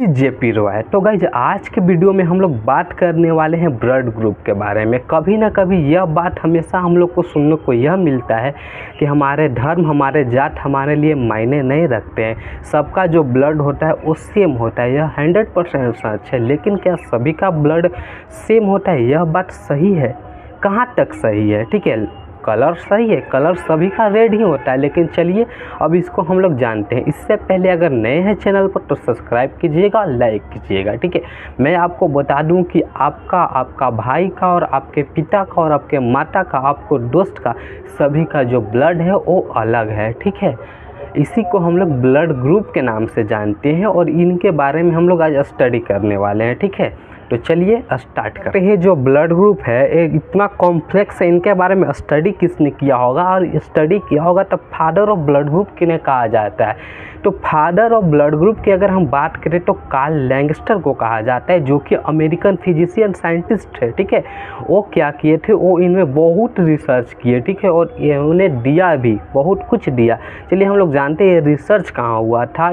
JP Roy. तो guys आज के वीडियो में हम लोग बात करने वाले हैं ब्लड ग्रुप के बारे में। कभी ना कभी यह बात हमेशा हम लोग को सुनने को यह मिलता है कि हमारे धर्म, हमारे जात हमारे लिए मायने नहीं रखते हैं, सबका जो ब्लड होता है वो सेम होता है। यह 100% सच है, लेकिन क्या सभी का ब्लड सेम होता है? यह बात सही है? कहाँ तक सही है? ठीक है, कलर सही है, कलर सभी का रेड ही होता है, लेकिन चलिए अब इसको हम लोग जानते हैं। इससे पहले अगर नए हैं चैनल पर तो सब्सक्राइब कीजिएगा, लाइक कीजिएगा। ठीक है, मैं आपको बता दूं कि आपका भाई का और आपके पिता का और आपके माता का, आपको दोस्त का, सभी का जो ब्लड है वो अलग है। ठीक है, इसी को हम लोग ब्लड ग्रुप के नाम से जानते हैं और इनके बारे में हम लोग आज स्टडी करने वाले हैं। ठीक है, तो चलिए स्टार्ट करते हैं। जो ब्लड ग्रुप है ये इतना कॉम्प्लेक्स है, इनके बारे में स्टडी किसने किया होगा? और स्टडी किया होगा तो फादर ऑफ ब्लड ग्रुप किन्हें कहा जाता है? तो फादर ऑफ ब्लड ग्रुप की अगर हम बात करें तो कार्ल लैंगस्टर को कहा जाता है, जो कि अमेरिकन फिजिशियन साइंटिस्ट है। ठीक है, वो क्या किए थे, वो इनमें बहुत रिसर्च किए। ठीक है, और उन्हें दिया भी, बहुत कुछ दिया। चलिए हम लोग जानते हैं ये रिसर्च कहाँ हुआ था।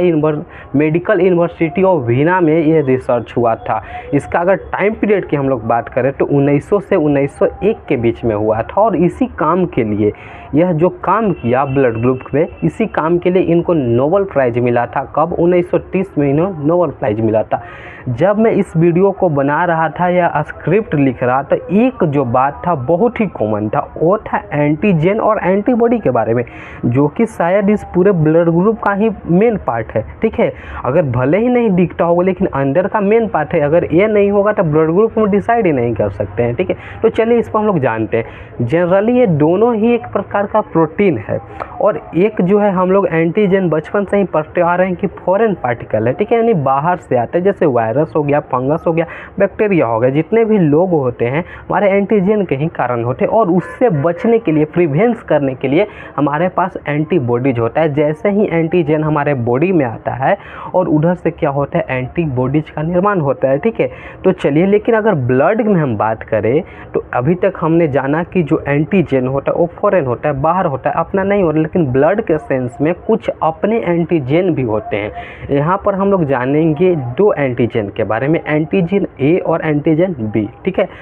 मेडिकल यूनिवर्सिटी ऑफ वीना में ये रिसर्च हुआ था। इसका अगर टाइम पीरियड की हम लोग बात करें तो 1900 से 1901 के बीच में हुआ था। और इसी काम के लिए, यह जो काम किया ब्लड ग्रुप में, इसी काम के लिए इनको नोबेल प्राइज़ मिला था। कब? 1930 में इन्हें नोबेल प्राइज़ मिला था। जब मैं इस वीडियो को बना रहा था या स्क्रिप्ट लिख रहा था, एक जो बात था बहुत ही कॉमन था, वो था एंटीजन और एंटीबॉडी के बारे में, जो कि शायद इस पूरे ब्लड ग्रुप का ही मेन पार्ट है। ठीक है, अगर भले ही नहीं दिखता होगा लेकिन अंदर का मेन पार्ट है। अगर ये नहीं होगा तो ब्लड ग्रुप हम डिसाइड ही नहीं कर सकते हैं। ठीक है, तो चलिए इसको हम लोग जानते हैं। जनरली ये दोनों ही एक प्रकार का प्रोटीन है, और एक जो है हम लोग एंटीजन बचपन से ही पढ़ते आ रहे हैं कि फॉरेन पार्टिकल है। ठीक है, यानी बाहर से आते हैं, जैसे वायरस हो गया, फंगस हो गया, बैक्टीरिया हो गया, जितने भी लोग होते हैं हमारे एंटीजन के ही कारण होते हैं। और उससे बचने के लिए, प्रिवेंस करने के लिए हमारे पास एंटीबॉडीज होता है। जैसे ही एंटीजन हमारे बॉडी में आता है और उधर से क्या होता है, एंटीबॉडीज का निर्माण होता है। ठीक है, तो चलिए, लेकिन अगर ब्लड में हम बात करें तो अभी तक हमने जाना कि जो एंटीजन होता है वो फॉरेन होता है, बाहर होता है, अपना नहीं होता। लेकिन ब्लड के सेंस में कुछ अपने एंटीजन भी होते हैं। यहाँ पर हम लोग जानेंगे दो एंटीजन के बारे में, एंटीजन ए और एंटीजन बी। ठीक है,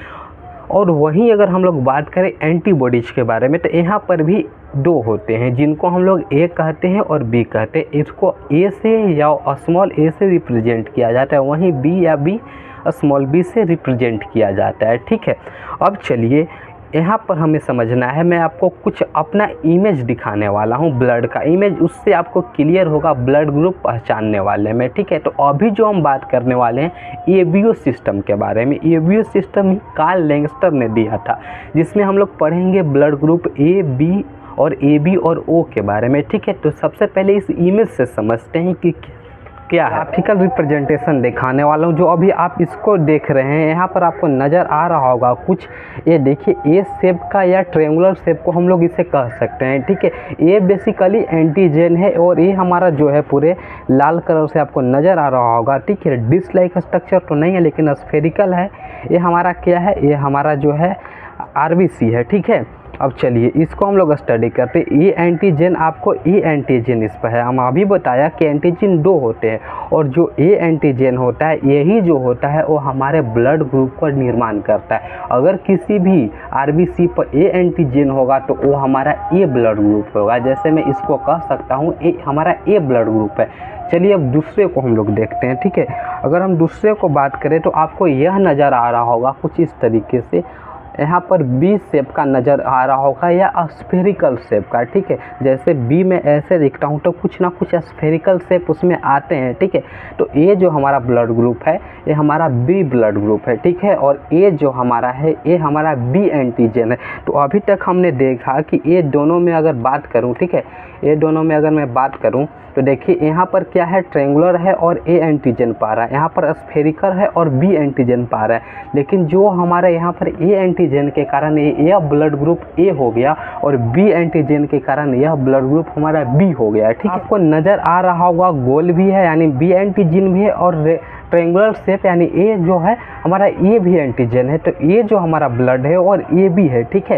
और वहीं अगर हम लोग बात करें एंटीबॉडीज के बारे में तो यहाँ पर भी दो होते हैं, जिनको हम लोग ए कहते हैं और बी कहते हैं। इसको ए से या स्मॉल ए से रिप्रेजेंट किया जाता है, वहीं बी या बी स्मॉल बी से रिप्रेजेंट किया जाता है। ठीक है, अब चलिए यहाँ पर हमें समझना है, मैं आपको कुछ अपना इमेज दिखाने वाला हूँ, ब्लड का इमेज, उससे आपको क्लियर होगा ब्लड ग्रुप पहचानने वाले में। ठीक है, तो अभी जो हम बात करने वाले हैं एबीओ सिस्टम के बारे में। एबीओ सिस्टम ही कार्ल लैंगस्टर ने दिया था, जिसमें हम लोग पढ़ेंगे ब्लड ग्रुप ए, बी और ए बी और ओ के बारे में। ठीक है, तो सबसे पहले इस इमेज से समझते हैं कि क्या है। ग्राफिकल रिप्रेजेंटेशन दिखाने वाला हूँ, जो अभी आप इसको देख रहे हैं यहाँ पर आपको नज़र आ रहा होगा कुछ, ये देखिए ए शेप का या ट्रायंगुलर शेप को हम लोग इसे कह सकते हैं। ठीक है, ये बेसिकली एंटीजन है और ये हमारा जो है पूरे लाल कलर से आपको नज़र आ रहा होगा। ठीक है, डिश लाइक स्ट्रक्चर तो नहीं है लेकिन स्फेरिकल है। ये हमारा क्या है, ये हमारा जो है आरबीसी है। ठीक है, अब चलिए इसको हम लोग स्टडी करते हैं। ये एंटीजन, आपको ए एंटीजन इस पर है। हम अभी बताया कि एंटीजन दो होते हैं, और जो ए एंटीजन होता है, यही जो होता है वो हमारे ब्लड ग्रुप का निर्माण करता है। अगर किसी भी आरबीसी पर ए एंटीजन होगा तो वो हमारा ए ब्लड ग्रुप होगा। जैसे मैं इसको कह सकता हूँ ए हमारा ए ब्लड ग्रुप है। चलिए अब दूसरे को हम लोग देखते हैं। ठीक है, अगर हम दूसरे को बात करें तो आपको यह नज़र आ रहा होगा कुछ इस तरीके से, यहाँ पर बी शेप का नज़र आ रहा होगा या स्फेरिकल शेप का। ठीक है, जैसे बी में ऐसे दिखता हूँ तो कुछ ना कुछ स्फेरिकल शेप उसमें आते हैं। ठीक है, तो ये जो हमारा ब्लड ग्रुप है ये हमारा बी ब्लड ग्रुप है। ठीक है, और ये जो हमारा है ये हमारा बी एंटीजन है। तो अभी तक हमने देखा कि ये दोनों में अगर बात करूँ, ठीक है, ये दोनों में अगर मैं बात करूँ तो देखिए यहाँ पर क्या है, ट्रायंगुलर है और ए एंटीजन पा रहा है, यहाँ पर स्फेरिकल है और बी एंटीजन पा रहा है। लेकिन जो हमारे यहाँ पर ए एंटीजन के कारण यह ब्लड ग्रुप ए हो गया और बी एंटीजन के कारण यह ब्लड ग्रुप हमारा बी हो गया। ठीक है, आपको नज़र आ रहा होगा गोल भी है यानी बी एंटीजन भी है, और ट्रायंगुलर शेप यानी ए जो है हमारा ए भी एंटीजन है। तो ये जो हमारा ब्लड है और ए बी है। ठीक है,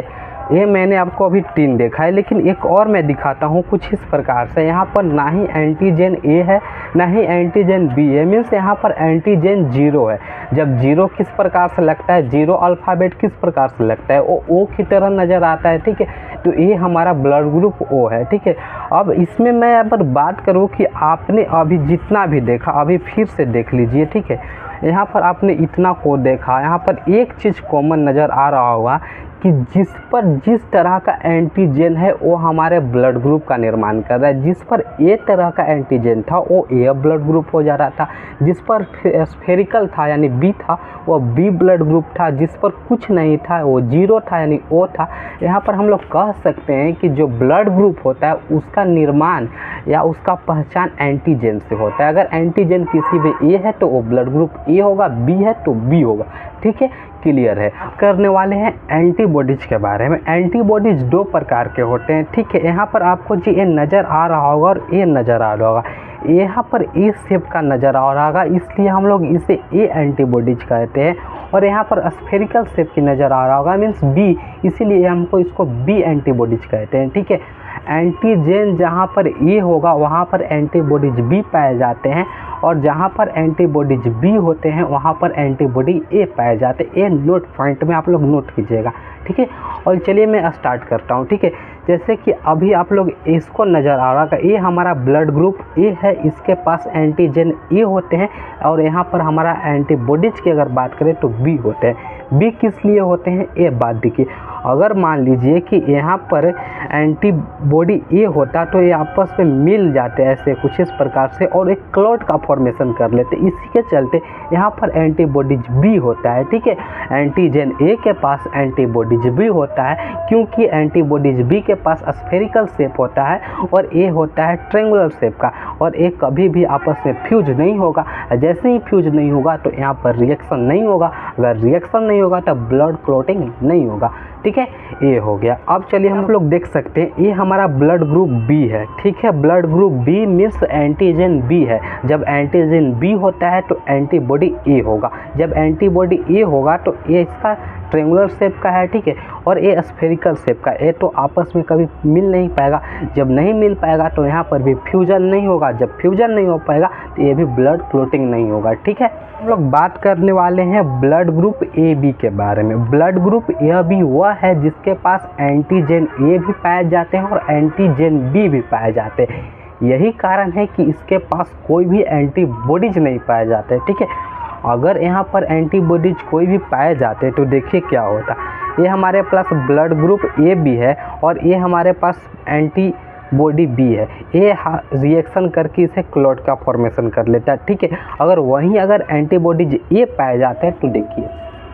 ये मैंने आपको अभी 3 देखा है, लेकिन एक और मैं दिखाता हूँ कुछ इस प्रकार से। यहाँ पर ना ही एंटीजन ए है ना ही एंटीजन बी है, मीन्स यहाँ पर एंटीजन 0 है। जब 0 किस प्रकार से लगता है, 0 अल्फ़ाबेट किस प्रकार से लगता है, वो ओ की तरह नज़र आता है, ठीक है। तो ये हमारा ब्लड ग्रुप ओ है, ठीक है। अब इसमें मैं अगर बात करूँ कि आपने अभी जितना भी देखा, अभी फिर से देख लीजिए, ठीक है। यहाँ पर आपने इतना को देखा, यहाँ पर एक चीज़ कॉमन नज़र आ रहा होगा कि जिस तरह का एंटीजन है वो हमारे ब्लड ग्रुप का निर्माण कर रहा है। जिस पर ए तरह का एंटीजन था वो ए ब्लड ग्रुप हो जा रहा था, जिस पर स्फेरिकल था यानी बी था वो बी ब्लड ग्रुप था, जिस पर कुछ नहीं था वो 0 था यानी ओ था। यहाँ पर हम लोग कह सकते हैं कि जो ब्लड ग्रुप होता है उसका निर्माण या उसका पहचान एंटीजन से होता है। अगर एंटीजन किसी भी ए है तो वो ब्लड ग्रुप ए होगा, बी है तो बी होगा, ठीक है। क्लियर है। करने वाले हैं एंटीबॉडीज के बारे में। एंटीबॉडीज 2 प्रकार के होते हैं, ठीक है। यहाँ पर आपको जी ये नज़र आ रहा होगा और ये नज़र आ रहा होगा, यहाँ पर ए शेप का नज़र आ रहा होगा, इसलिए हम लोग इसे ए एंटीबॉडीज कहते हैं। और यहाँ पर स्फेरिकल शेप की नज़र आ रहा होगा मीन्स बी, इसीलिए हमको इसको बी एंटीबॉडीज कहते हैं, ठीक है। एंटीजन जहाँ पर ए होगा वहाँ पर एंटीबॉडीज बी पाए जाते हैं, और जहाँ पर एंटीबॉडीज बी होते हैं वहाँ पर एंटीबॉडी ए पाए जाते हैं। ये नोट पॉइंट में आप लोग नोट कीजिएगा, ठीक है। और चलिए मैं स्टार्ट करता हूँ, ठीक है। जैसे कि अभी आप लोग इसको नज़र आ रहा है, ये हमारा ब्लड ग्रुप ए है, इसके पास एंटीजन ए होते हैं, और यहाँ पर हमारा एंटीबॉडीज की अगर बात करें तो बी होते हैं। बी किस लिए होते हैं ये बात देखिए। अगर मान लीजिए कि यहाँ पर एंटीबॉडी ए होता तो ये आपस में मिल जाते ऐसे कुछ इस प्रकार से और एक क्लॉट का फॉर्मेशन कर लेते, इसी के चलते यहाँ पर एंटीबॉडीज बी होता है, ठीक है। एंटीजन ए के पास एंटीबॉडीज बी होता है क्योंकि एंटीबॉडीज बी के पास स्फेरिकल शेप होता है और ए होता है ट्रायंगुलर शेप का, और ए कभी भी आपस में फ्यूज नहीं होगा। जैसे ही फ्यूज नहीं होगा तो यहाँ पर रिएक्शन नहीं होगा, अगर रिएक्शन नहीं होगा तो ब्लड क्लॉटिंग नहीं होगा, ठीक है। ये हो गया। अब चलिए हम लोग देख सकते हैं ये हमारा ब्लड ग्रुप बी है, ठीक है। Blood group B means antigen B है। जब एंटीजन बी होता है तो एंटीबॉडी ए होगा, जब एंटीबॉडी ए होगा तो ये इसका ट्रायंगुलर शेप का है, ठीक है, और ये स्फेरिकल शेप का। ये तो आपस में कभी मिल नहीं पाएगा, जब नहीं मिल पाएगा तो यहाँ पर भी फ्यूजन नहीं होगा, जब फ्यूजन नहीं हो पाएगा तो ये भी ब्लड क्लॉटिंग नहीं होगा, ठीक है। हम लोग बात करने वाले हैं ब्लड ग्रुप ए बी के बारे में। ब्लड ग्रुप ए बी वह है जिसके पास एंटीजन ए भी पाए जाते हैं और एंटीजन बी भी पाए जाते हैं। यही कारण है कि इसके पास कोई भी एंटीबॉडीज नहीं पाए जाते, ठीक है। अगर यहाँ पर एंटीबॉडीज कोई भी पाए जाते तो देखिए क्या होता। ये हमारे पास ब्लड ग्रुप ए बी है और ये हमारे पास एंटीबॉडी बी है, ये रिएक्शन करके इसे क्लॉट का फॉर्मेशन कर लेता है, ठीक है। अगर एंटीबॉडीज ए पाए जाते हैं तो देखिए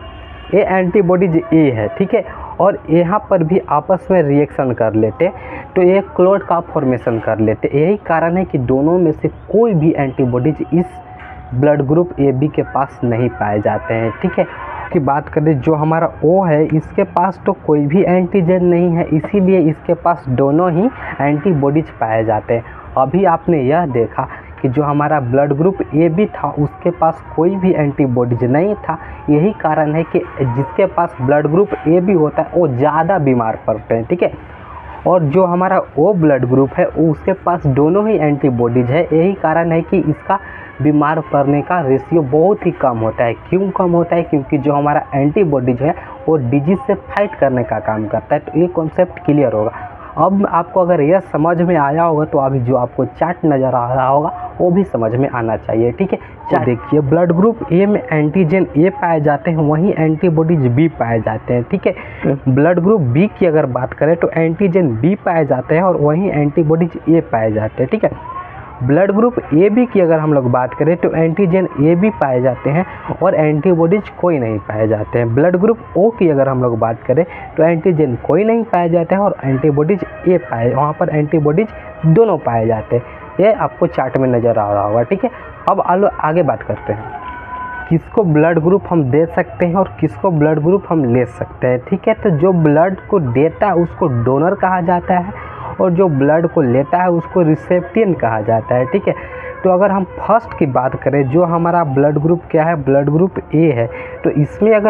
ये एंटीबॉडीज ए है, ठीक है, और यहाँ पर भी आपस में रिएक्शन कर लेते तो ये क्लॉट का फॉर्मेशन कर लेते। यही कारण है कि दोनों में से कोई भी एंटीबॉडीज इस ब्लड ग्रुप ए बी के पास नहीं पाए जाते हैं, ठीक है। की बात करें जो हमारा ओ है, इसके पास तो कोई भी एंटीजन नहीं है, इसीलिए इसके पास दोनों ही एंटीबॉडीज पाए जाते हैं। अभी आपने यह देखा कि जो हमारा ब्लड ग्रुप ए बी था उसके पास कोई भी एंटीबॉडीज नहीं था। यही कारण है कि जिसके पास ब्लड ग्रुप ए बी होता है वो ज़्यादा बीमार पड़ते हैं, ठीक है। और जो हमारा ओ ब्लड ग्रुप है उसके पास दोनों ही एंटीबॉडीज है। यही कारण है कि इसका बीमार पड़ने का रेशियो बहुत ही कम होता है। क्यों कम होता है? क्योंकि जो हमारा एंटीबॉडीज है वो डिजीज से फाइट करने का काम करता है। तो ये कॉन्सेप्ट क्लियर होगा। अब आपको अगर यह समझ में आया होगा तो अभी जो आपको चार्ट नज़र आ रहा होगा वो भी समझ में आना चाहिए, ठीक है। तो देखिए ब्लड ग्रुप ए में एंटीजन ए पाए जाते हैं, वहीं एंटीबॉडीज बी पाए जाते हैं, ठीक है। ब्लड ग्रुप बी की अगर बात करें तो एंटीजन बी पाए जाते हैं और वहीं एंटीबॉडीज ए पाए जाते हैं, ठीक है। ब्लड ग्रुप ए बी की अगर हम लोग बात करें तो एंटीजन ए बी पाए जाते हैं और एंटीबॉडीज कोई नहीं पाए जाते हैं। ब्लड ग्रुप ओ की अगर हम लोग बात करें तो एंटीजन कोई नहीं पाए जाते हैं और एंटीबॉडीज ए पाए, वहाँ पर एंटीबॉडीज दोनों पाए जाते हैं। ये आपको चार्ट में नज़र आ रहा होगा, ठीक है। अब आगे बात करते हैं किसको ब्लड ग्रुप हम दे सकते हैं और किसको ब्लड ग्रुप हम ले सकते हैं, ठीक है। तो जो ब्लड को देता है उसको डोनर कहा जाता है और जो ब्लड को लेता है उसको रिसेप्टिएंट कहा जाता है, ठीक है। तो अगर हम फर्स्ट की बात करें जो हमारा ब्लड ग्रुप क्या है, ब्लड ग्रुप ए है, तो इसमें अगर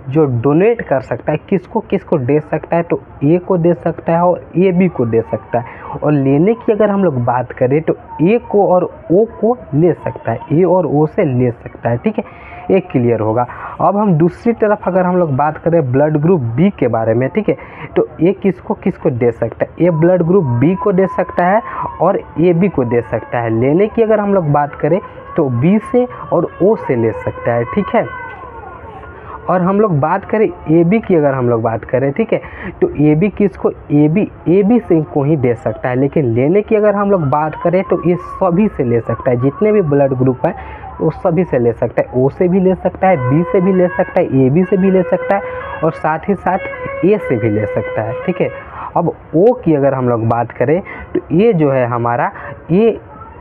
जो डोनेट कर सकता है किसको किसको दे सकता है, तो ए को दे सकता है और ए बी को दे सकता है। और लेने की अगर हम लोग बात करें तो ए को और ओ को ले सकता है, ए और ओ से ले सकता है। ठीक है, एक क्लियर होगा। अब हम दूसरी तरफ अगर हम लोग बात करें ब्लड ग्रुप बी के बारे में, ठीक है, तो ए किसको किसको दे सकता है, ए ब्लड ग्रुप बी को दे सकता है और ए बी को दे सकता है। लेने की अगर हम लोग बात करें तो बी से और ओ से ले सकता है। ठीक है, और हम लोग बात करें ए बी की अगर हम लोग बात करें, ठीक है, तो ए बी किसको, ए बी से को ही दे सकता है। लेकिन लेने की अगर हम लोग बात करें तो ये सभी से ले सकता है, जितने भी ब्लड ग्रुप हैं वो सभी से ले सकता है। ओ से भी ले सकता है, बी से भी ले सकता है, ए बी से भी ले सकता है और साथ ही साथ ए से भी ले सकता है। ठीक है, अब ओ की अगर हम लोग बात करें तो ये जो है हमारा, ये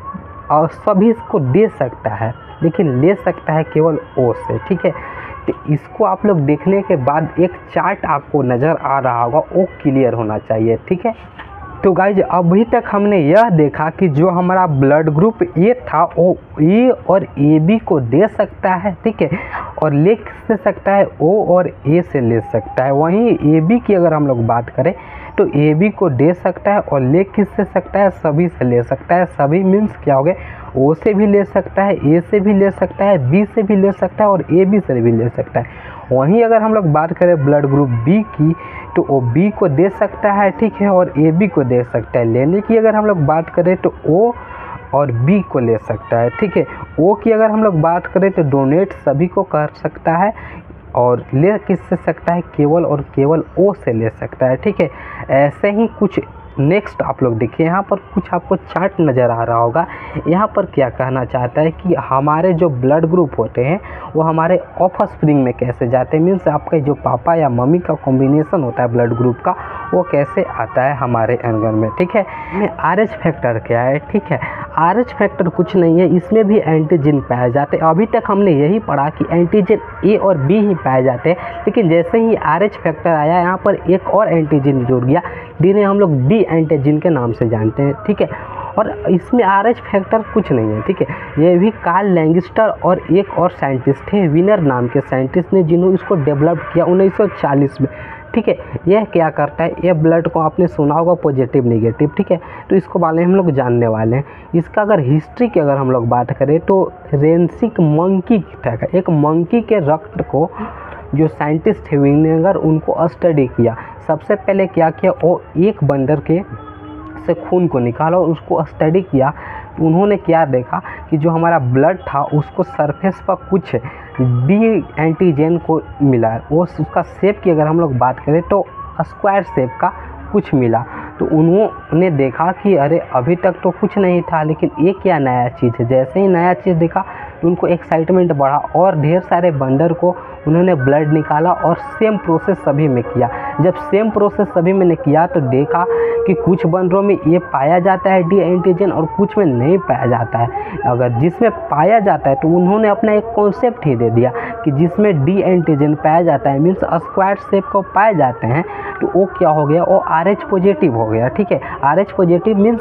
और सभी को दे सकता है लेकिन ले सकता है केवल ओ से। ठीक है, तो इसको आप लोग देखने के बाद एक चार्ट आपको नज़र आ रहा होगा, वो क्लियर होना चाहिए। ठीक है, तो गाइज अभी तक हमने यह देखा कि जो हमारा ब्लड ग्रुप ए था वो ए और ए बी को दे सकता है। ठीक है, और ले किससे सकता है, ओ और ए से ले सकता है। वहीं ए बी की अगर हम लोग बात करें तो ए बी को दे सकता है और ले किससे सकता है, सभी से ले सकता है। सभी मीन्स क्या हो गए, ओ से भी ले सकता है, ए से भी ले सकता है, बी से भी ले सकता है और ए बी से भी ले सकता है। वहीं अगर हम लोग बात करें ब्लड ग्रुप बी की तो वो बी को दे सकता है, ठीक है, और ए बी को दे सकता है। लेने की अगर हम लोग बात करें तो ओ और बी को ले सकता है। ठीक है, ओ की अगर हम लोग बात करें तो डोनेट सभी को कर सकता है और ले किससे सकता है, केवल और केवल ओ से ले सकता है। ठीक है, ऐसे ही कुछ नेक्स्ट आप लोग देखिए, यहाँ पर कुछ आपको चार्ट नज़र आ रहा होगा। यहाँ पर क्या कहना चाहता है कि हमारे जो ब्लड ग्रुप होते हैं वो हमारे ऑफस्प्रिंग में कैसे जाते हैं, मीन्स आपके जो पापा या मम्मी का कॉम्बिनेशन होता है ब्लड ग्रुप का, वो कैसे आता है हमारे अंगन में। ठीक है, RH फैक्टर क्या है, ठीक है, RH फैक्टर कुछ नहीं है, इसमें भी एंटीजन पाए जाते हैं। अभी तक हमने यही पढ़ा कि एंटीजन ए और बी ही पाए जाते हैं, लेकिन जैसे ही RH फैक्टर आया यहाँ पर एक और एंटीजन जुड़ गया जिन्हें हम लोग डी एंटीजन के नाम से जानते हैं। ठीक है, और इसमें RH फैक्टर कुछ नहीं है। ठीक है, ये भी कार्ल लैंगस्टर और एक और साइंटिस्ट थे, विनर नाम के साइंटिस्ट ने, जिन्होंने इसको डेवलप किया 1940 में। ठीक है, यह क्या करता है, ये ब्लड को आपने सुना होगा पॉजिटिव निगेटिव। ठीक है, तो इसको बारे में हम लोग जानने वाले हैं। इसका अगर हिस्ट्री की अगर हम लोग बात करें तो रेंसिक मंकी था, एक मंकी के रक्त को जो साइंटिस्ट थे विनेगर, उनको स्टडी किया। सबसे पहले क्या किया, वो एक बंदर के से खून को निकाला और उसको स्टडी किया। तो उन्होंने क्या देखा कि जो हमारा ब्लड था उसको सरफेस पर कुछ डी एंटीजन को मिला, वो उसका शेप की अगर हम लोग बात करें तो स्क्वायर शेप का कुछ मिला। तो उन्होंने देखा कि अरे अभी तक तो कुछ नहीं था, लेकिन ये क्या नया चीज़ है। जैसे ही नया चीज़ देखा तो उनको एक्साइटमेंट बढ़ा और ढेर सारे बंदर को उन्होंने ब्लड निकाला और सेम प्रोसेस सभी में किया। जब सेम प्रोसेस सभी में ने किया तो देखा कि कुछ बंदरों में ये पाया जाता है डी एंटीजन और कुछ में नहीं पाया जाता है। अगर जिसमें पाया जाता है तो उन्होंने अपना एक कॉन्सेप्ट ही दे दिया कि जिसमें डी एंटीजन पाया जाता है, मीन्स स्क्वायर शेप को पाए जाते हैं, तो वो क्या हो गया, वो RH पॉजिटिव हो गया। ठीक है, RH positive means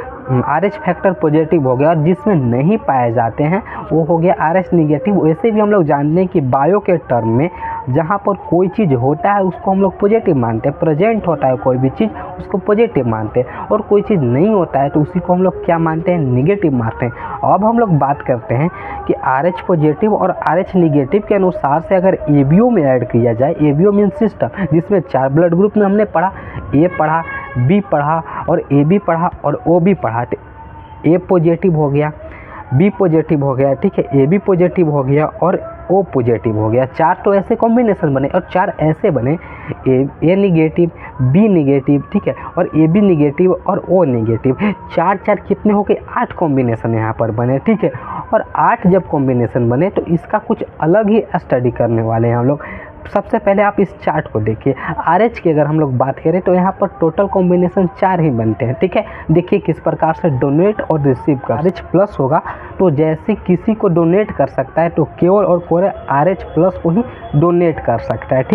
RH factor positive हो गया, और जिसमें नहीं पाए जाते हैं वो हो गया RH निगेटिव। वैसे भी हम लोग जानते हैं कि बायो के टर्म में जहाँ पर कोई चीज़ होता है उसको हम लोग पॉजिटिव मानते हैं, प्रेजेंट होता है कोई भी चीज़ उसको पॉजिटिव मानते हैं, और कोई चीज़ नहीं होता है तो उसी को हम लोग क्या मानते हैं, निगेटिव मानते हैं। अब हम लोग बात करते हैं कि RH पॉजिटिव और RH निगेटिव के अनुसार से अगर ABO में ऐड किया जाए, ABO मीन सिस्टम, जिसमें 4 ब्लड ग्रुप में हमने पढ़ा, A पढ़ा, B पढ़ा और AB पढ़ा और OB पढ़ा। तो A पॉजिटिव हो गया, B पॉजिटिव हो गया, ठीक है, AB पॉजिटिव हो गया और O पॉजिटिव हो गया। 4 तो ऐसे कॉम्बिनेशन बने और 4 ऐसे बने, A निगेटिव, B निगेटिव, ठीक है, और AB निगेटिव और O निगेटिव। 4 कितने हो गए, 8 कॉम्बिनेशन यहाँ पर बने। ठीक है, और 8 जब कॉम्बिनेशन बने तो इसका कुछ अलग ही स्टडी करने वाले हैं हम लोग। सबसे पहले आप इस चार्ट को देखिए। RH की अगर हम लोग बात करें तो यहाँ पर टोटल कॉम्बिनेशन 4 ही बनते हैं। ठीक है, देखिए किस प्रकार से डोनेट और रिसीव कर। RH प्लस होगा तो जैसे किसी को डोनेट कर सकता है तो केवल और केवल RH प्लस को ही डोनेट कर सकता है। ठीक है,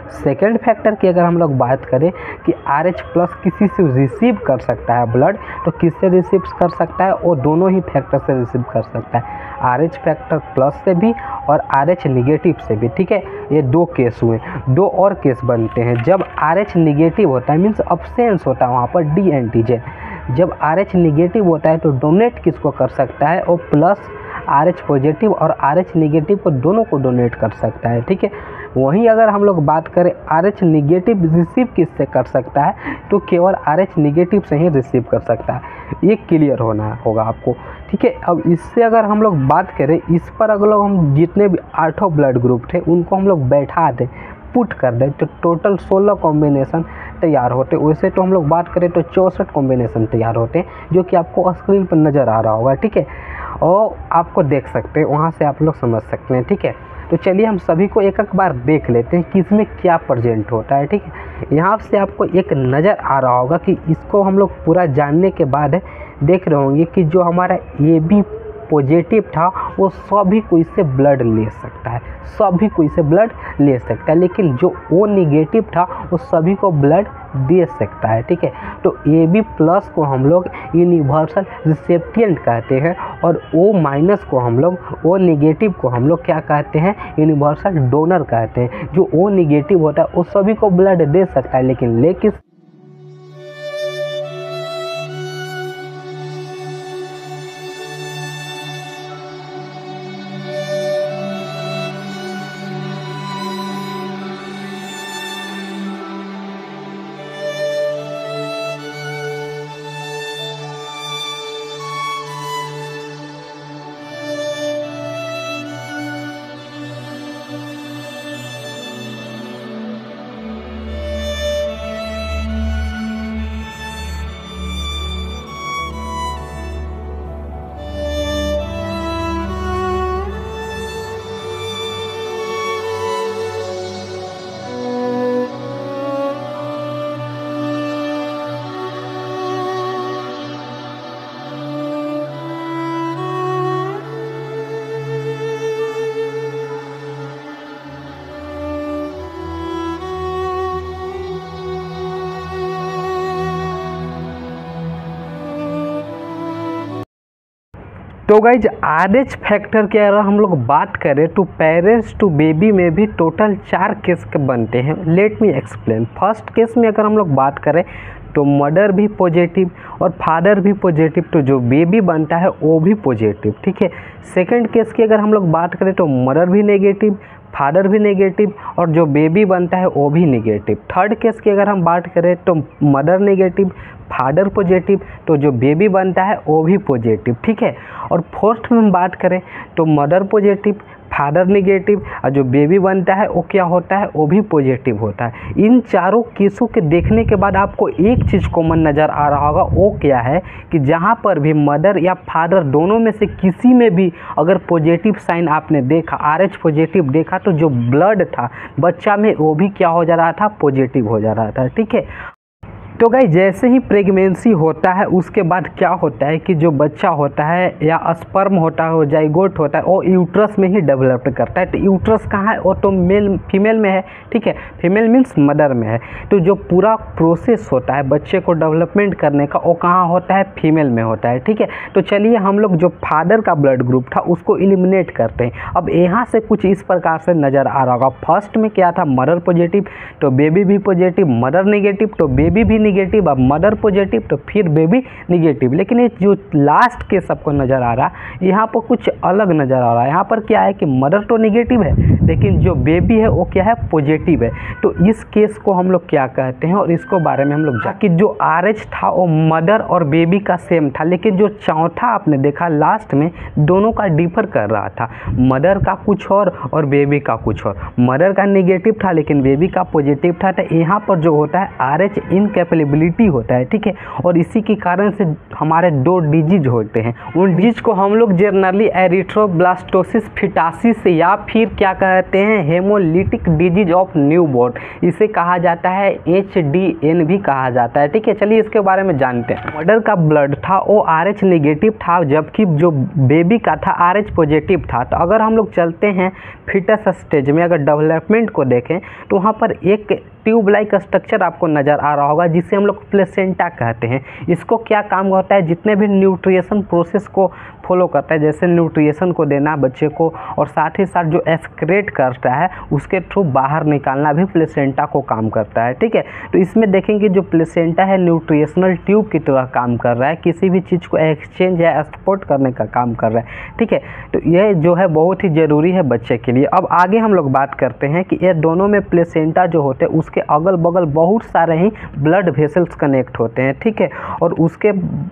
सेकेंड फैक्टर की अगर हम लोग बात करें कि RH प्लस किसी से रिसीव कर सकता है ब्लड, तो किससे रिसीव कर सकता है, वो दोनों ही फैक्टर से रिसीव कर सकता है, RH फैक्टर प्लस से भी और RH निगेटिव से भी। ठीक है, ये दो केस हुए। दो और केस बनते हैं जब RH निगेटिव होता है, मीन्स अब्सेंस होता है वहाँ पर डी एंटीजन। जब RH निगेटिव होता है तो डोनेट किसको कर सकता है, वो प्लस RH पॉजिटिव और RH निगेटिव को दोनों को डोनेट कर सकता है। ठीक है, वहीं अगर हम लोग बात करें RH निगेटिव रिसीव किससे कर सकता है, तो केवल RH निगेटिव से ही रिसीव कर सकता है। ये क्लियर होना होगा आपको। ठीक है, अब इससे अगर हम लोग बात करें, इस पर अगर हम जितने भी 8 ब्लड ग्रुप थे उनको हम लोग बैठा दें, पुट कर दें, तो टोटल 16 कॉम्बिनेशन तैयार होते। वैसे तो हम लोग बात करें तो 64 कॉम्बिनेशन तैयार होते हैं, जो कि आपको स्क्रीन पर नज़र आ रहा होगा। ठीक है, और आपको देख सकते हैं, वहाँ से आप लोग समझ सकते हैं। ठीक है, तो चलिए हम सभी को एक बार देख लेते हैं कि इसमें क्या प्रेजेंट होता है। ठीक है, यहाँ से आपको एक नज़र आ रहा होगा कि इसको हम लोग पूरा जानने के बाद देख रहे होंगे कि जो हमारा AB पॉजिटिव था वो सभी को इससे ब्लड ले सकता है, सभी को इससे ब्लड ले सकता है, लेकिन जो O निगेटिव था वो सभी को ब्लड दे सकता है। ठीक है, तो AB प्लस को हम लोग यूनिवर्सल रिसेप्टिएंट कहते हैं और O माइनस को हम लोग, O निगेटिव को हम लोग क्या कहते हैं, यूनिवर्सल डोनर कहते हैं। जो O निगेटिव होता है वो सभी को ब्लड दे सकता है, लेकिन तो गाइज RH फैक्टर की अगर हम लोग बात करें तो पेरेंट्स टू बेबी में भी टोटल 4 केस के बनते हैं। Let me explain. First case में अगर हम लोग बात करें तो मदर भी पॉजिटिव और फादर भी पॉजिटिव, तो जो बेबी बनता है वो भी पॉजिटिव। ठीक है, सेकंड केस की अगर हम लोग बात करें तो मदर भी नेगेटिव, फादर भी नेगेटिव और जो बेबी बनता है वो भी नेगेटिव। थर्ड केस की अगर हम बात करें तो मदर नेगेटिव, फादर पॉजिटिव, तो जो बेबी बनता है वो भी पॉजिटिव। ठीक है, और फोर्थ में हम बात करें तो मदर पॉजिटिव, फादर नेगेटिव और जो बेबी बनता है वो क्या होता है, वो भी पॉजिटिव होता है। इन चारों केसों के देखने के बाद आपको एक चीज़ कॉमन नज़र आ रहा होगा, वो क्या है कि जहाँ पर भी मदर या फादर दोनों में से किसी में भी अगर पॉजिटिव साइन आपने देखा, RH पॉजिटिव देखा, तो जो ब्लड था बच्चा में वो भी क्या हो जा रहा था, पॉजिटिव हो जा रहा था। ठीक है, तो गाइस जैसे ही प्रेगनेंसी होता है उसके बाद क्या होता है कि जो बच्चा होता है या स्पर्म होता है, जाइगोट होता है, वो यूट्रस में ही डेवलप करता है। तो यूट्रस कहाँ है, वो तो फीमेल में है। ठीक है, फीमेल मीन्स मदर में है। तो जो पूरा प्रोसेस होता है बच्चे को डेवलपमेंट करने का वो कहाँ होता है, फीमेल में होता है। ठीक है, तो चलिए हम लोग जो फादर का ब्लड ग्रुप था उसको एलिमिनेट करते हैं। अब यहाँ से कुछ इस प्रकार से नज़र आ रहा होगा। फर्स्ट में क्या था, मदर पॉजिटिव तो बेबी भी पॉजिटिव, मदर नेगेटिव तो बेबी भी निगेटिव, अब मदर पॉजिटिव तो फिर बेबी निगेटिव। लेकिन ये जो लास्ट के सबको नज़र आ रहा है यहाँ पर कुछ अलग नज़र आ रहा है। यहाँ पर क्या है कि मदर तो निगेटिव है लेकिन जो बेबी है वो क्या है, पॉजिटिव है। तो इस केस को हम लोग क्या कहते हैं और इसको बारे में हम लोग कि जो RH था वो मदर और बेबी का सेम था, लेकिन जो चौथा आपने देखा लास्ट में दोनों का डिफर कर रहा था, मदर का कुछ और बेबी का कुछ और। मदर का निगेटिव था लेकिन बेबी का पॉजिटिव था। तो यहाँ पर जो होता है RH इनकैपेसिटी अवेलेबिलिटी होता है, ठीक है। और इसी के कारण से हमारे 2 डिजीज होते हैं। उन डिजीज को हम लोग जनरली एरिथ्रोब्लास्टोसिस फिटासिस या फिर क्या कहते हैं हेमोलिटिक डिजीज ऑफ न्यूबॉर्न, इसे कहा जाता है HDN भी कहा जाता है, ठीक है। चलिए इसके बारे में जानते हैं। मदर का ब्लड था वो RH नेगेटिव था, जबकि जो बेबी का था RH पॉजिटिव था। तो अगर हम लोग चलते हैं फिटस स्टेज में, अगर डेवलपमेंट को देखें तो वहाँ पर एक ट्यूब लाइक स्ट्रक्चर आपको नज़र आ रहा होगा जिसे हम लोग प्लेसेंटा कहते हैं। इसको क्या काम होता है, जितने भी न्यूट्रिशन प्रोसेस को फॉलो करता है, जैसे न्यूट्रिशन को देना बच्चे को, और साथ ही साथ जो एक्सक्रेट करता है उसके थ्रू बाहर निकालना भी प्लेसेंटा को काम करता है, ठीक है। तो इसमें देखेंगे जो प्लेसेंटा है न्यूट्रिशनल ट्यूब की तरह काम कर रहा है, किसी भी चीज़ को एक्सचेंज या एक्सपोर्ट करने का काम कर रहा है, ठीक है। तो ये जो है बहुत ही ज़रूरी है बच्चे के लिए। अब आगे हम लोग बात करते हैं कि ये दोनों में प्लेसेंटा जो होते हैं उसके अगल बगल बहुत सारे ही ब्लड वेसल्स कनेक्ट होते हैं, ठीक है। और उसके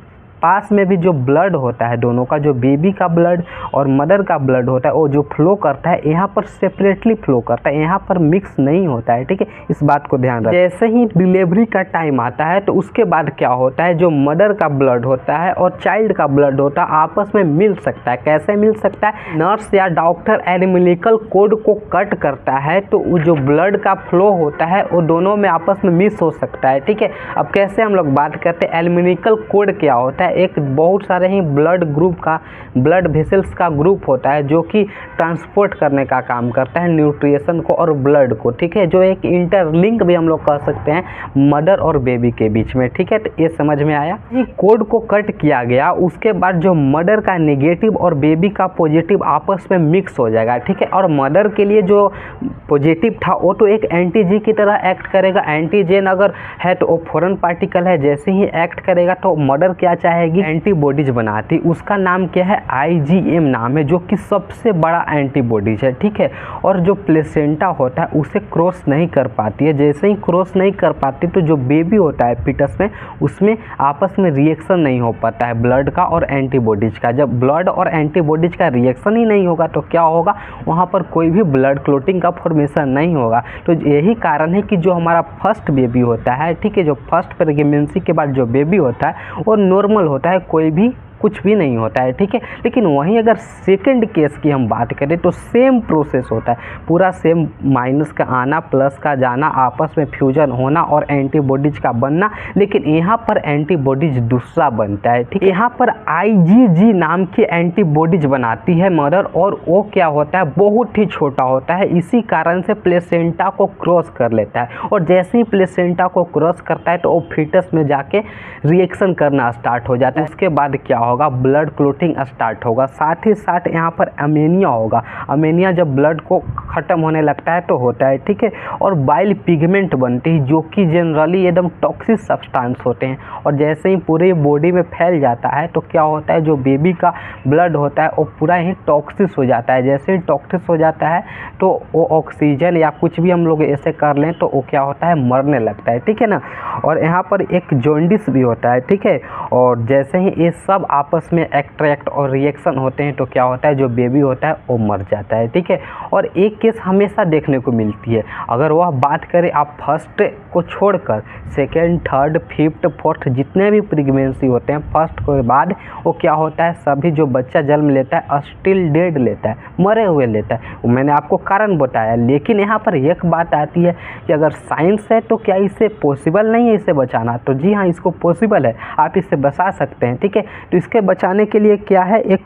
पास में भी जो ब्लड होता है दोनों का, जो बेबी का ब्लड और मदर का ब्लड होता है, वो जो फ्लो करता है यहाँ पर सेपरेटली फ्लो करता है, यहाँ पर मिक्स नहीं होता है, ठीक है। इस बात को ध्यान रखें। जैसे ही डिलीवरी का टाइम आता है तो उसके बाद क्या होता है, जो मदर का ब्लड होता है और चाइल्ड का ब्लड होता है आपस में मिल सकता है। कैसे मिल सकता है, नर्स या डॉक्टर एलिमिकल कोड को कट करता है तो वो जो ब्लड का फ्लो होता है वो दोनों में आपस में मिस हो सकता है, ठीक है। अब कैसे हम लोग बात करते हैं, एलिमिकल कोड क्या होता है, एक बहुत सारे ही ब्लड ग्रुप का, ब्लड वेसल्स का ग्रुप होता है जो कि ट्रांसपोर्ट करने का काम करता है न्यूट्रिशन को और ब्लड को, ठीक है। जो एक इंटरलिंक भी हम लोग कह सकते हैं मदर और बेबी के बीच में, ठीक है। तो ये समझ में आया। ये कोड को कट किया गया, उसके बाद जो मदर का नेगेटिव और बेबी का पॉजिटिव आपस में मिक्स हो जाएगा, ठीक है। और मदर के लिए जो पॉजिटिव था वो तो एक एंटीजी की तरह एक्ट करेगा। एंटीजेन अगर है तो वो फॉरेन पार्टिकल है, जैसे ही एक्ट करेगा तो मदर क्या चाहेगी, एंटीबॉडीज बनाती। उसका नाम क्या है, IgM नाम है, जो कि सबसे बड़ा एंटीबॉडीज है, ठीक है। और जो प्लेसेंटा होता है उसे क्रॉस नहीं कर पाती है। जैसे ही क्रॉस नहीं कर पाती तो जो बेबी होता है फीटस में, उसमें आपस में रिएक्शन नहीं हो पाता है ब्लड का और एंटीबॉडीज का। जब ब्लड और एंटीबॉडीज का रिएक्शन ही नहीं होगा तो क्या होगा, वहाँ पर कोई भी ब्लड क्लोटिंग का फॉर्मेशन नहीं होगा। तो यही कारण है कि जो हमारा फर्स्ट बेबी होता है, ठीक है, जो फर्स्ट प्रेगनेंसी के बाद जो बेबी होता है वो नॉर्मल होता है, कोई भी कुछ भी नहीं होता है, ठीक है। लेकिन वहीं अगर सेकंड केस की हम बात करें तो सेम प्रोसेस होता है, पूरा सेम, माइनस का आना प्लस का जाना, आपस में फ्यूजन होना और एंटीबॉडीज का बनना। लेकिन यहाँ पर एंटीबॉडीज दूसरा बनता है, ठीक है। यहाँ पर IgG नाम की एंटीबॉडीज बनाती है मदर, और वो क्या होता है, बहुत ही छोटा होता है, इसी कारण से प्लेसेंटा को क्रॉस कर लेता है। और जैसे ही प्लेसेंटा को क्रॉस करता है तो वो फीटस में जाके रिएक्शन करना स्टार्ट हो जाता है। उसके बाद क्या होगा, ब्लड क्लोटिंग स्टार्ट होगा, साथ ही साथ यहाँ पर अमेनिया होगा। अमेनिया जब ब्लड को ख़त्म होने लगता है तो होता है, ठीक है। और बाइल पिगमेंट बनती है जो कि जनरली एकदम टॉक्सिक सब्सटेंस होते हैं, और जैसे ही पूरे बॉडी में फैल जाता है तो क्या होता है, जो बेबी का ब्लड होता है वो पूरा ही टॉक्सिस हो जाता है। जैसे ही टॉक्सिस हो जाता है तो वो ऑक्सीजन या कुछ भी हम लोग ऐसे कर लें तो वो क्या होता है, मरने लगता है, ठीक है ना। और यहाँ पर एक जॉन्डिस भी होता है, ठीक है। और जैसे ही ये सब आपस में एक्ट्रैक्ट और रिएक्शन होते हैं तो क्या होता है, जो बेबी होता है वो मर जाता है, ठीक है। और एक केस हमेशा देखने को मिलती है, अगर वह बात करें आप फर्स्ट को छोड़कर सेकेंड, थर्ड, फिफ्थ, फोर्थ जितने भी प्रेगनेंसी होते हैं, फर्स्ट के बाद वो क्या होता है, सभी जो बच्चा जन्म लेता है स्टिल डेड लेता है, मरे हुए लेता है। मैंने आपको कारण बताया। लेकिन यहाँ पर एक बात आती है कि अगर साइंस है तो क्या इसे पॉसिबल नहीं है इसे बचाना, तो जी हाँ, इसको पॉसिबल है, आप इसे बचा सकते हैं, ठीक है। तो इसके बचाने के लिए क्या है, एक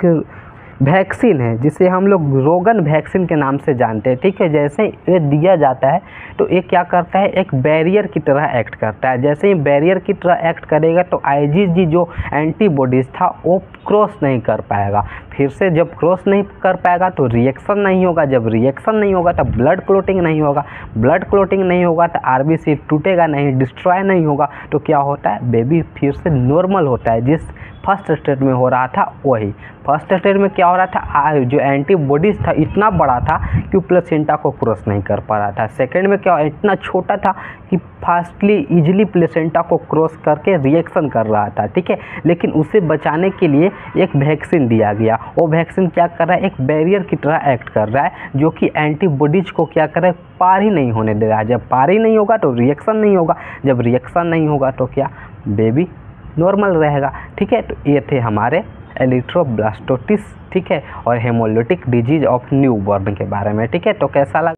वैक्सीन है जिसे हम लोग रोगन वैक्सीन के नाम से जानते हैं, ठीक है। जैसे ये दिया जाता है तो ये क्या करता है, एक बैरियर की तरह एक्ट करता है। जैसे ही बैरियर की तरह एक्ट करेगा तो IgG जो एंटीबॉडीज़ था वो क्रॉस नहीं कर पाएगा। फिर से जब क्रॉस नहीं कर पाएगा तो रिएक्शन नहीं होगा, जब रिएक्शन नहीं होगा तो ब्लड क्लोटिंग नहीं होगा, ब्लड क्लोटिंग नहीं होगा तो RBC टूटेगा नहीं, डिस्ट्रॉय नहीं होगा, तो क्या होता है, बेबी फिर से नॉर्मल होता है। जिस फर्स्ट स्टेज में हो रहा था वही फर्स्ट स्टेज में क्या हो रहा था, जो एंटीबॉडीज था इतना बड़ा था कि प्लेसेंटा को क्रॉस नहीं कर पा रहा था। सेकंड में क्या, इतना छोटा था कि फास्टली इजीली प्लेसेंटा को क्रॉस करके रिएक्शन कर रहा था, ठीक है। लेकिन उसे बचाने के लिए एक वैक्सीन दिया गया, वो वैक्सीन क्या कर रहा है, एक बैरियर की तरह एक्ट कर रहा है, जो कि एंटीबॉडीज को क्या कर रहा है, पार ही नहीं होने दे रहा है। जब पार ही नहीं होगा तो रिएक्शन नहीं होगा, जब रिएक्शन नहीं होगा तो क्या, बेबी नॉर्मल रहेगा। ठीक है, तो ये थे हमारे एरिथ्रोब्लास्टोसिस, ठीक है, और हेमोलिटिक डिजीज ऑफ न्यूबॉर्न के बारे में। ठीक है, तो कैसा लगा?